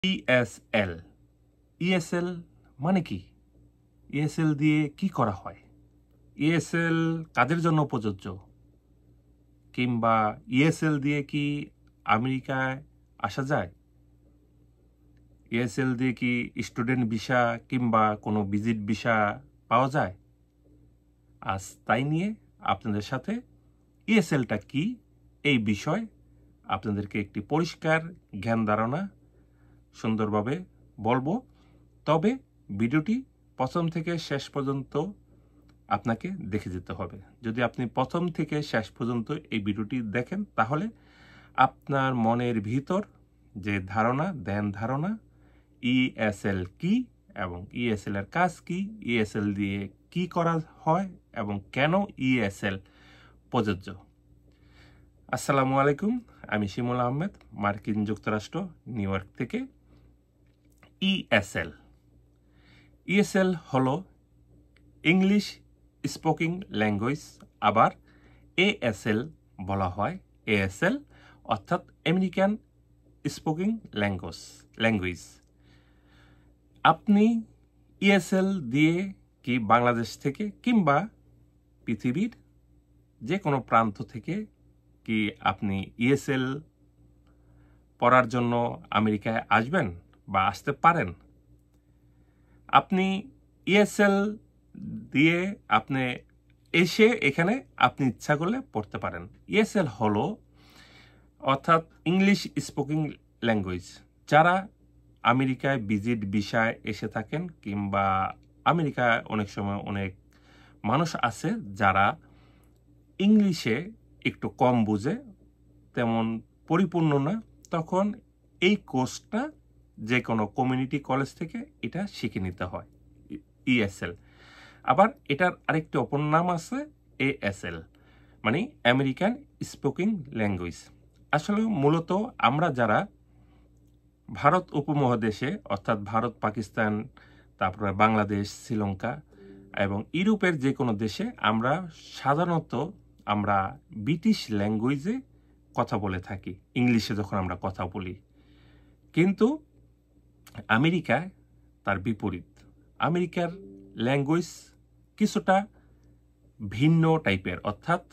ESL ESL মানে কি? ESL দিয়ে কি করা হয়? ইএসএল কাদের জন্য প্রযোজ্য? কিংবা ইএসএল দিয়ে কি আমেরিকায় আসা যায়? ইএসএল দিয়ে কি স্টুডেন্ট ভিসা কিংবা কোনো ভিজিট ভিসা পাওয়া যায়? আজ তাই নিয়ে আপনাদের সাথে ইএসএলটা কি এই বিষয় আপনাদেরকে একটি পরিষ্কার জ্ঞান ধারণা সুন্দরভাবে বলবো। তবে ভিডিওটি প্রথম থেকে শেষ পর্যন্ত আপনাকে দেখে যেতে হবে। যদি আপনি প্রথম থেকে শেষ পর্যন্ত এই ভিডিওটি দেখেন তাহলে আপনার মনের ভিতর যে ধারণা, ধ্যান ধারণা ইএসএল কি এবং ইএসএল এর কাজ কি, ইএসএল দিয়ে কি করা হয় এবং কেন ইএসএল প্রযোজ্য। আসসালামু আলাইকুম, আমি শিমুল আহমেদ, মার্কিন যুক্তরাষ্ট্র নিউ ইয়র্ক থেকে। ইএসএল হলো ইংলিশ স্পোকিং ল্যাঙ্গুয়েজ, আবার এএসএল বলা হয়। এএসএল অর্থাৎ আমেরিকান স্পোকিং ল্যাঙ্গুয়েজ। আপনি ইএসএল দিয়ে কি বাংলাদেশ থেকে কিংবা পৃথিবীর যে কোনো প্রান্ত থেকে কি আপনি ইএসএল পড়ার জন্য আমেরিকায় আসবেন বা আসতে পারেন? আপনি ইএসএল দিয়ে আপনি এসে এখানে আপনি ইচ্ছা করলে পড়তে পারেন। ইএসএল হলো অর্থাৎ ইংলিশ স্পোকিং ল্যাঙ্গুয়েজ। যারা আমেরিকায় ভিজিট ভিসায় এসে থাকেন কিংবা আমেরিকায় অনেক সময় অনেক মানুষ আছে যারা ইংলিশে একটু কম বুঝে, তেমন পরিপূর্ণ না, তখন এই কোর্সটা যে কোনো কমিউনিটি কলেজ থেকে এটা শিখে নিতে হয়, ইএসএল। আবার এটার আরেকটি অপর নাম আছে এএসএল, মানে আমেরিকান স্পোকিং ল্যাঙ্গুয়েজ। আসলে মূলত আমরা যারা ভারত উপমহাদেশে অর্থাৎ ভারত, পাকিস্তান, তারপরে বাংলাদেশ, শ্রীলঙ্কা এবং ইউরোপের যে কোনো দেশে আমরা সাধারণত আমরা ব্রিটিশ ল্যাঙ্গুয়েজে কথা বলে থাকি, ইংলিশে যখন আমরা কথা বলি। কিন্তু আমেরিকায় তার বিপরীত। আমেরিকার ল্যাঙ্গুয়েজ কিছুটা ভিন্ন টাইপের, অর্থাৎ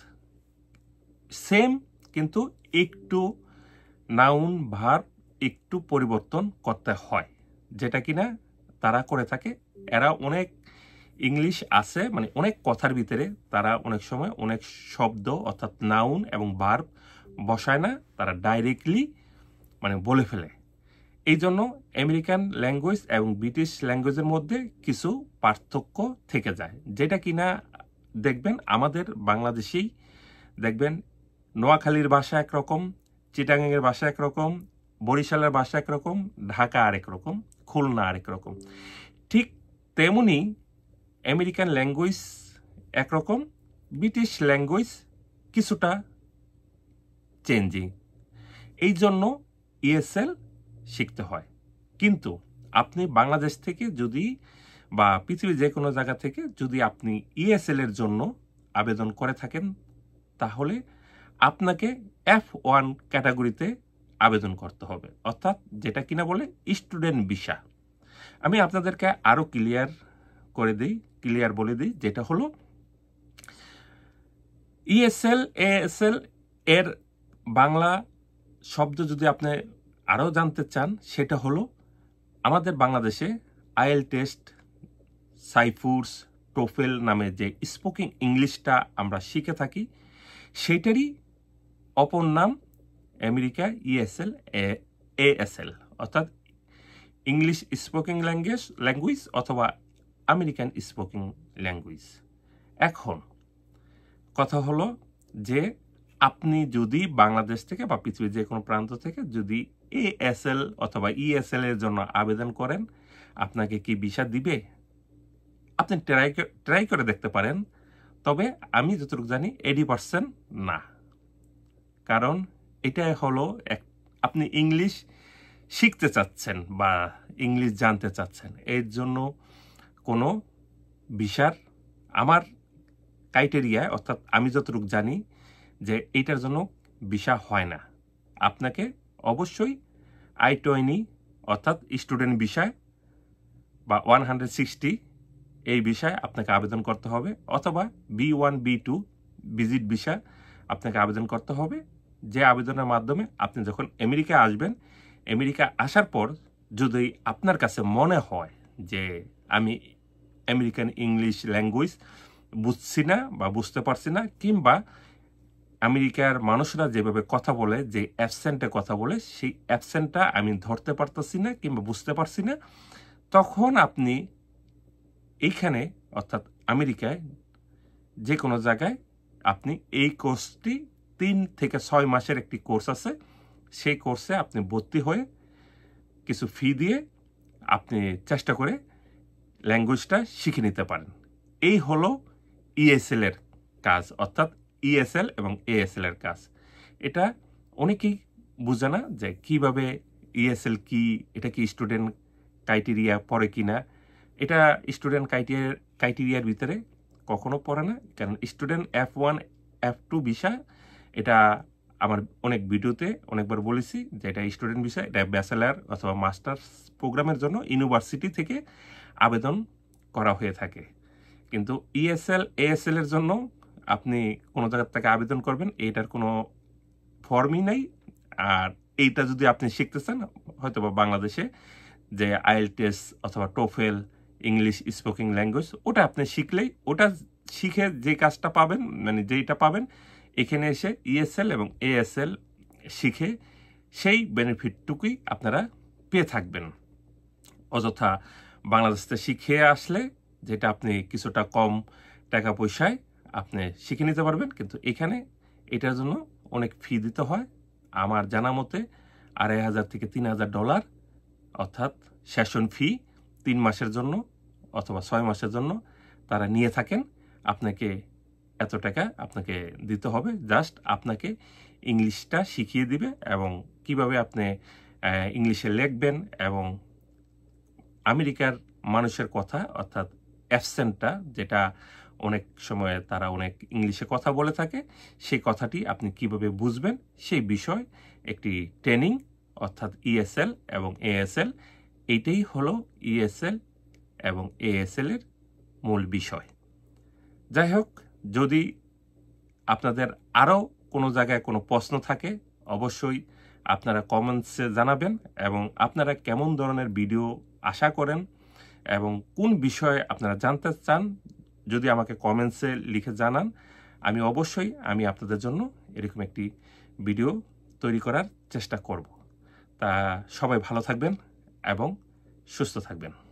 সেম কিন্তু একটু নাউন ভার্ব একটু পরিবর্তন করতে হয়, যেটা কিনা তারা করে থাকে। এরা অনেক ইংলিশ আছে, মানে অনেক কথার ভিতরে তারা অনেক সময় অনেক শব্দ অর্থাৎ নাউন এবং ভার্ব বসায় না, তারা ডাইরেক্টলি মানে বলে ফেলে। এই জন্য আমেরিকান ল্যাঙ্গুয়েজ এবং ব্রিটিশ ল্যাঙ্গুয়েজের মধ্যে কিছু পার্থক্য থেকে যায়, যেটা কিনা দেখবেন আমাদের বাংলাদেশেই দেখবেন নোয়াখালীর ভাষা একরকম, চিটাগাংয়ের ভাষা একরকম, বরিশালের ভাষা একরকম, ঢাকা আরেক রকম, খুলনা আরেক রকম। ঠিক তেমনি আমেরিকান ল্যাঙ্গুয়েজ একরকম, ব্রিটিশ ল্যাঙ্গুয়েজ কিছুটা চেঞ্জিং। এই জন্য ইএসএল শিখতে হয়। কিন্তু আপনি বাংলাদেশ থেকে যদি বা পৃথিবীর যে কোনো জায়গা থেকে যদি আপনি ইএসএল এর জন্য আবেদন করে থাকেন তাহলে আপনাকে F1 ক্যাটাগরিতে আবেদন করতে হবে, অর্থাৎ যেটা কিনা বলে স্টুডেন্ট ভিসা। আমি আপনাদেরকে আরো ক্লিয়ার বলে দিই, যেটা হলো ইএসএল এএসএল এর বাংলা শব্দ যদি আপনি আরো জানতে চান, সেটা হলো আমাদের বাংলাদেশে আইএল টেস্ট, সাইফুরস, টোফেল নামে যে স্পোকিং ইংলিশটা আমরা শিখে থাকি, সেটারই অপর নাম আমেরিকা ইএসএল এএসএল, অর্থাৎ ইংলিশ স্পোকিং ল্যাঙ্গুয়েজ অথবা আমেরিকান স্পোকিং ল্যাঙ্গুয়েজ। এখন কথা হলো যে আপনি যদি বাংলাদেশ থেকে বা পৃথিবীর যে কোনো প্রান্ত থেকে যদি এএসএল অথবা ইএসএল এর জন্য আবেদন করেন, আপনাকে কি ভিসা দিবে? আপনি ট্রাই করে দেখতে পারেন, তবে আমি যতটুকু জানি 80% না। কারণ এটা হলো আপনি ইংলিশ শিখতে চাচ্ছেন বা ইংলিশ জানতে চাচ্ছেন, এর জন্য কোনো ভিসার আমার ক্রাইটেরিয়ায়, অর্থাৎ আমি যতটুকু জানি যে এইটার জন্য ভিসা হয় না। আপনাকে অবশ্যই I-20 অর্থাৎ স্টুডেন্ট বিষয় বা 160 এই বিষয়ে আপনাকে আবেদন করতে হবে, অথবা B1 B2 ভিজিট বিষয় আপনাকে আবেদন করতে হবে। যে আবেদনের মাধ্যমে আপনি যখন আমেরিকায় আসবেন, আমেরিকা আসার পর যদি আপনার কাছে মনে হয় যে আমি আমেরিকান ইংলিশ ল্যাঙ্গুয়েজ বুঝছি না বা বুঝতে পারছি না, কিংবা আমেরিকার মানুষরা যেভাবে কথা বলে, যে অ্যাবসেন্টে কথা বলে, সেই অ্যাবসেন্টটা আমি ধরতে পারতেছি না কিংবা বুঝতে পারছি না, তখন আপনি এইখানে অর্থাৎ আমেরিকায় যে কোনো জায়গায় আপনি এই কোর্সটি 3 থেকে 6 মাসের একটি কোর্স আছে, সেই কোর্সে আপনি ভর্তি হয়ে কিছু ফি দিয়ে আপনি চেষ্টা করে ল্যাঙ্গুয়েজটা শিখে নিতে পারেন। এই হলো ESL এর কাজ, অর্থাৎ ESL এবং ASL এর কাজ। এটা অনেকেই বুঝে না যে কিভাবে ESL কি, এটা কি স্টুডেন্ট ক্রাইটেরিয়া পড়ে কিনা। এটা স্টুডেন্ট ক্রাইটেরিয়ার ভিতরে কখনো পড়ে না, কারণ স্টুডেন্ট F1 F2 ভিসা, এটা আমার অনেক ভিডিওতে অনেকবার বলেছি যে এটা স্টুডেন্ট ভিসা, এটা ব্যাচেলার অথবা মাস্টার্স প্রোগ্রামের জন্য ইউনিভার্সিটি থেকে আবেদন করা হয়ে থাকে। কিন্তু ESL ASL এর জন্য আপনি কোনো জায়গার থেকে আবেদন করবেন, এইটার কোনো ফর্মই নাই। আর এইটা যদি আপনি শিখতে চান, হয়তো বা বাংলাদেশে যে IELTS অথবা টোফেল ইংলিশ স্পোকিং ল্যাঙ্গুয়েজ, ওটা আপনি শিখলেই, ওটা শিখে যে কাজটা পাবেন, মানে যেইটা পাবেন, এখানে এসে ESL এবং ASL শিখে সেই বেনিফিটটুকুই আপনারা পেয়ে থাকবেন। অযথা বাংলাদেশে শিখে আসলে যেটা আপনি কিছুটা কম টাকা পয়সায় আপনি শিখে নিতে পারবেন, কিন্তু এখানে এটার জন্য অনেক ফি দিতে হয়। আমার জানা মতে $2500 থেকে $3000, অর্থাৎ সেশন ফি 3 মাসের জন্য অথবা 6 মাসের জন্য তারা নিয়ে থাকেন। আপনাকে এত টাকা আপনাকে দিতে হবে, জাস্ট আপনাকে ইংলিশটা শিখিয়ে দিবে এবং কিভাবে আপনি ইংলিশে লিখবেন, এবং আমেরিকার মানুষের কথা অর্থাৎ অ্যাবসেন্টটা, যেটা অনেক সময় তারা অনেক ইংলিশে কথা বলে থাকে, সেই কথাটি আপনি কিভাবে বুঝবেন সেই বিষয় একটি ট্রেনিং, অর্থাৎ ESL এবং ASL। এইটাই হলো ESL এবং ASL এর মূল বিষয়। যাই হোক, যদি আপনাদের আরও কোনো জায়গায় কোনো প্রশ্ন থাকে, অবশ্যই আপনারা কমেন্টসে জানাবেন, এবং আপনারা কেমন ধরনের ভিডিও আশা করেন এবং কোন বিষয়ে আপনারা জানতে চান, যদি আমাকে কমেন্টসে লিখে জানান, আমি অবশ্যই আপনাদের জন্য এরকম একটি ভিডিও তৈরি করার চেষ্টা করব। তা সবাই ভালো থাকবেন এবং সুস্থ থাকবেন।